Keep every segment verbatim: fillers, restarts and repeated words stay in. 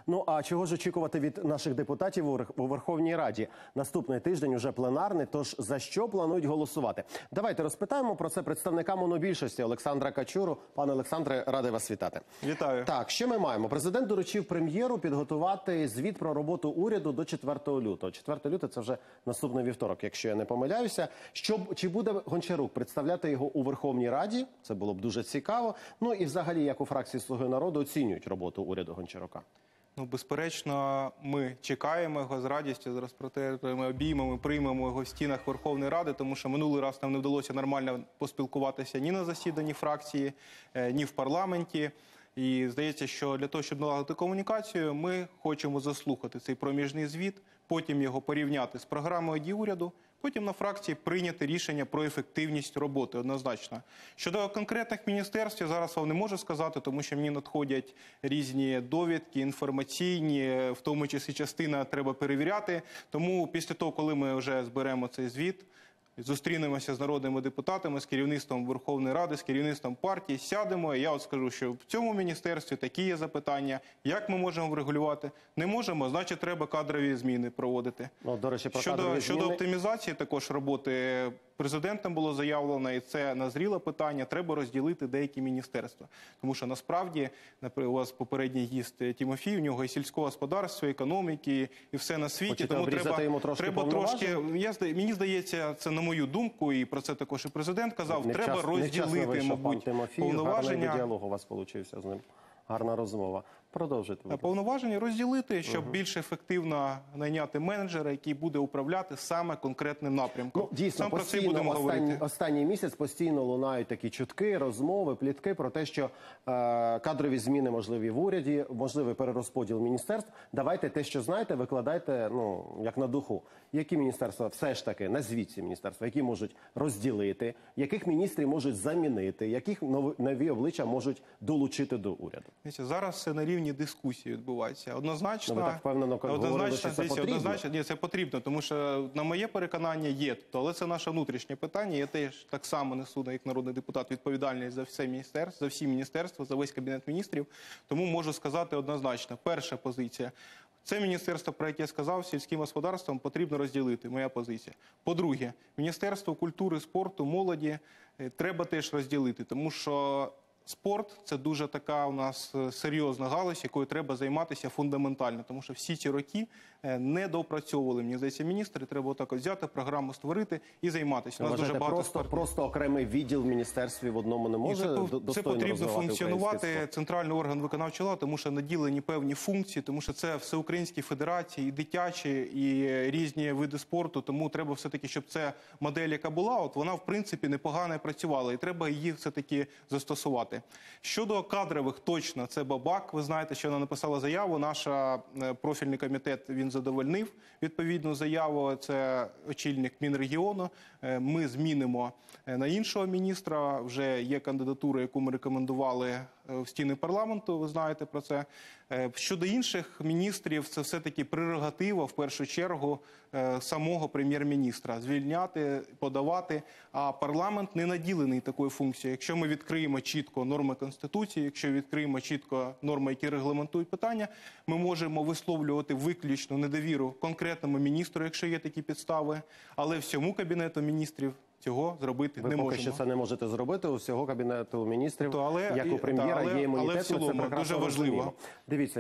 Ну а чого ж очікувати від наших депутатів у Верховній Раді? Наступний тиждень уже пленарний, тож за що планують голосувати? Давайте розпитаємо про це представника монобільшості Олександра Качуру. Пане Олександре, радий вас вітати. Вітаю. Так, що ми маємо? Президент доручив прем'єру підготувати звіт про роботу уряду до четвертого лютого. четвертого лютого – це вже наступний вівторок, якщо я не помиляюся. Щоб, чи буде Гончарук представляти його у Верховній Раді? Це було б дуже цікаво. Ну і взагалі, як у фракції «Слуги народу» оцінюють роботу уряду Гончарука? Ну, безперечно, ми чекаємо його з радістю, зараз протеремо обіймемо, приймемо його в стінах Верховної Ради, тому що минулий раз нам не вдалося нормально поспілкуватися ні на засіданні фракції, ні в парламенті. І здається, що для того, щоб налагодити комунікацію, ми хочемо заслухати цей проміжний звіт, потім його порівняти з програмою дій уряду, потім на фракції прийняти рішення про ефективність роботи, однозначно. Щодо конкретних міністерств, я зараз вам не можу сказати, тому що мені надходять різні довідки, інформаційні, в тому числі частина треба перевіряти. Тому після того, коли ми вже зберемо цей звіт, зустрінемося з народними депутатами, з керівництвом Верховної Ради, з керівництвом партії, сядемо, і я от скажу, що в цьому міністерстві такі є запитання, як ми можемо врегулювати. Не можемо, значить треба кадрові зміни проводити. Ну, до речі, про щодо, кадрові щодо зміни... оптимізації також роботи президентом було заявлено, і це назріле питання, треба розділити деякі міністерства. Тому що насправді, наприклад, у вас попередній гість Тимофій, у нього і сільського господарства, і економіки, і все на світі. Хочете тому треба, йому трошки треба трошки, я, мені здається, це на мою думку, і про це також і президент казав, не треба час, розділити, вийшов, мабуть, Тимофій, повноваження. Гарний діалог у вас получився з ним. Гарна розмова. Продовжуйте. Повноваження розділити, щоб угу. більш ефективно найняти менеджера, який буде управляти саме конкретним напрямком. Ну, дійсно, Сам постійно, про це будемо останні, говорити. Останній місяць постійно лунають такі чутки, розмови, плітки про те, що е, кадрові зміни можливі в уряді, можливий перерозподіл міністерств. Давайте те, що знаєте, викладайте, ну, як на духу. Які міністерства все ж таки, назвіть ці міністерства, які можуть розділити, яких міністрів можуть замінити, яких нові, нові обличчя можуть долучити до уряду? Зараз все на рівні дискусії відбувається. Однозначно, ну, ви так впевнено однозначно, говорили, що це потрібно? Однозначно, ні, це потрібно, тому що, на моє переконання, є. Але це наше внутрішнє питання. Я теж так само несу, як народний депутат, відповідальність за все міністерство, за всі міністерства, за весь Кабінет міністрів. Тому можу сказати однозначно. Перша позиція. Це міністерство, про яке я сказав, сільським господарством потрібно розділити, моя позиція. По-друге, Міністерство культури, спорту, молоді треба теж розділити, тому що спорт – це дуже така у нас серйозна галузь, якою треба займатися фундаментально, тому що всі ці роки не доопрацьовували, мені здається, міністри, треба отак взяти, програму створити і займатися. У нас дуже багато просто, спорту. Просто окремий відділ в міністерстві в одному не може достойно розвивати? Це потрібно функціонувати, центральний орган виконавчої влади, тому що наділені певні функції, тому що це всеукраїнські федерації, і дитячі, і різні види спорту, тому треба все-таки, щоб ця модель, яка була, от вона, в принципі, непогано працювала, і треба її все-таки застосувати. Щодо кадрових, точно, це Бабак. Ви знаєте, що вона написала заяву. Наш профільний комітет, він задовольнив відповідну заяву. Це очільник Мінрегіону. Ми змінимо на іншого міністра. Вже є кандидатура, яку ми рекомендували в стіни парламенту, ви знаєте про це. Щодо інших міністрів, це все-таки прерогатива, в першу чергу, самого прем'єр-міністра. Звільняти, подавати, а парламент не наділений такою функцією. Якщо ми відкриємо чітко норми Конституції, якщо відкриємо чітко норми, які регламентують питання, ми можемо висловлювати виключно недовіру конкретному міністру, якщо є такі підстави, але всьому Кабінету міністрів цього зробити Ви не можемо. Ви поки що це не можете зробити, у всього Кабінету міністрів, то, але, як у прем'єра, але, є імунітет, але в цілому, це дуже важливо. Розуміємо. Дивіться,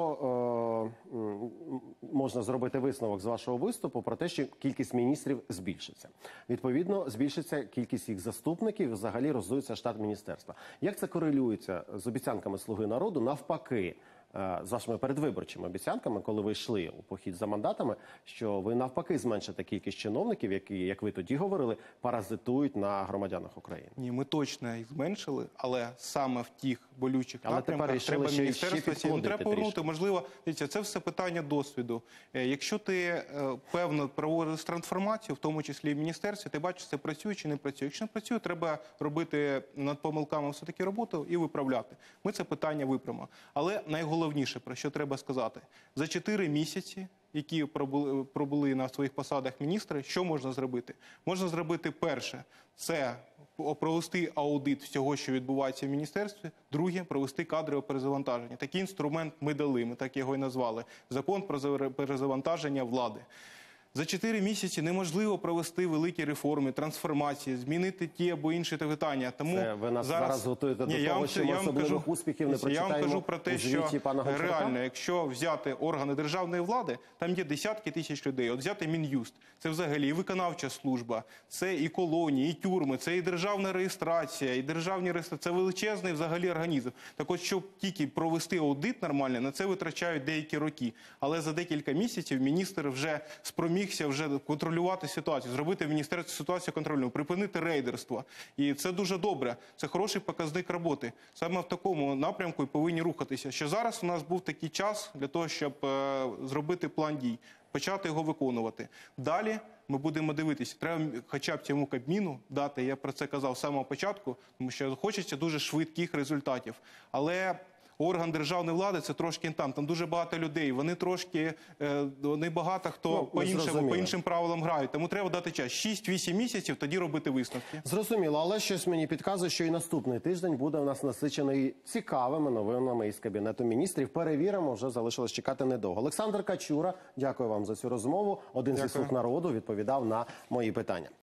якщо е, можна зробити висновок з вашого виступу про те, що кількість міністрів збільшиться. Відповідно, збільшиться кількість їх заступників, взагалі роздується штат міністерства. Як це корелюється з обіцянками «Слуги народу» навпаки? З вашими передвиборчими обіцянками, коли ви йшли у похід за мандатами, що ви навпаки зменшите кількість чиновників, які, як ви тоді говорили, паразитують на громадянах України. Ні, ми точно їх зменшили, але саме в тих болючих але напрямках треба міністерство, треба повернути. Можливо, дивіться, це все питання досвіду. Якщо ти певно проводиш трансформацію, в тому числі і в міністерстві, ти бачиш, це працює чи не працює. Якщо не працює, треба робити над помилками все-таки роботу і виправляти. Ми це питання виправимо. Але найголовніше, Головніше, про що треба сказати, за чотири місяці, які пробули, пробули на своїх посадах міністри, що можна зробити? Можна зробити перше, це провести аудит всього, що відбувається в міністерстві. Друге, провести кадрове перезавантаження. Такий інструмент ми дали, ми так його і назвали. Закон про перезавантаження влади. За чотири місяці неможливо провести великі реформи, трансформації, змінити ті або інші питання. Тому Це ви нас зараз, зараз готуєте Ні, до того, що ми особливих кажу, успіхів не прочитаємо я вам кажу про те, у звіті що пана Гончарука? Реально, якщо взяти органи державної влади, там є десятки тисяч людей. От взяти Мін'юст, це взагалі і виконавча служба, це і колонії, і тюрми, це і державна реєстрація, і державні реєстрації. Це величезний взагалі організм. Так от, щоб тільки провести аудит нормально, на це витрачають деякі роки. Але за декілька місяців міністр вже спромігся вже контролювати ситуацію, зробити в міністерстві ситуацію контрольною, припинити рейдерство. І це дуже добре. Це хороший показник роботи. Саме в такому напрямку і повинні рухатися. Що зараз у нас був такий час для того, щоб е, зробити план дій, почати його виконувати. Далі ми будемо дивитися. Треба хоча б цьому Кабміну дати, я про це казав з самого початку, тому що хочеться дуже швидких результатів. Але орган державної влади – це трошки там, там дуже багато людей, вони трошки, вони багато хто ну, по, іншим, по іншим правилам грають. Тому треба дати час, шість-вісім місяців, тоді робити висновки. Зрозуміло, але щось мені підказує, що і наступний тиждень буде у нас насичений цікавими новинами із Кабінету міністрів. Перевіримо, вже залишилось чекати недовго. Олександр Качура, дякую вам за цю розмову. Один зі слуг народу відповідав на мої питання.